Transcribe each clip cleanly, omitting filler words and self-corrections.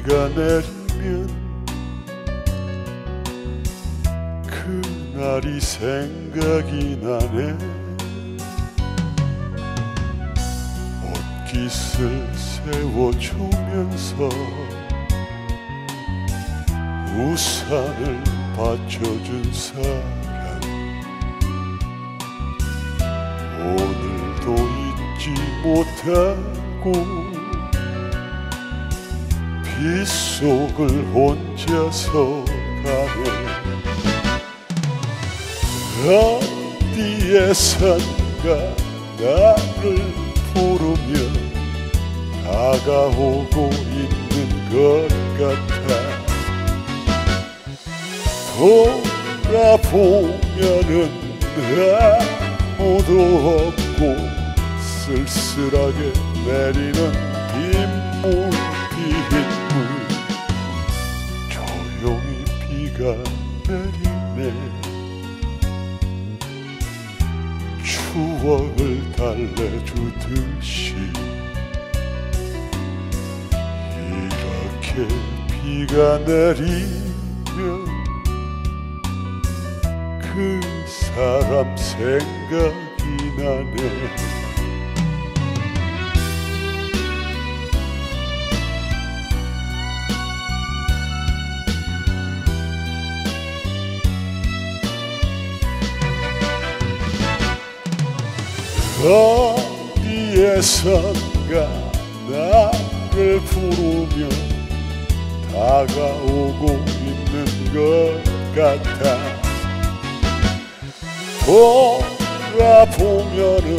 비가 내리면 그날이 생각이 나네. 옷깃을 세워주면서 우산을 받쳐준 사람, 오늘도 잊지 못하고 빗속을 혼자서 가네. 어디에선가 나를 부르며 다가오고 있는 것 같아. 돌아보면은 아무도 없고 쓸쓸하게 내리는 빗물 빗물, 조용히 비가 내리네. 추억을 달래주듯이 이렇게 비가 내리면 그 사람 생각이 나네. 어디에선가 나를 부르며 다가오고 있는 것 같아. 돌아보면은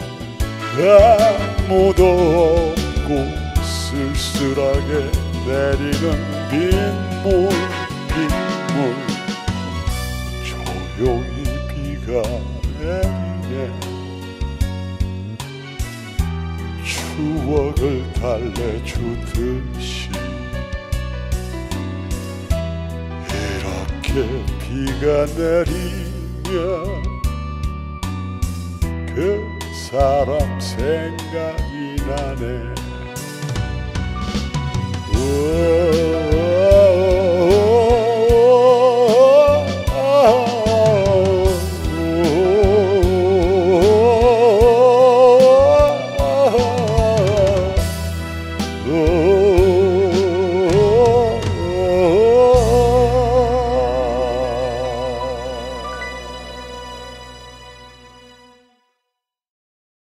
아무도 없고 쓸쓸하게 내리는 빗물 빗물, 조용히 비가 내리네. 추억을 달래주듯이 이렇게 비가 내리면 그 사람 생각이 나네.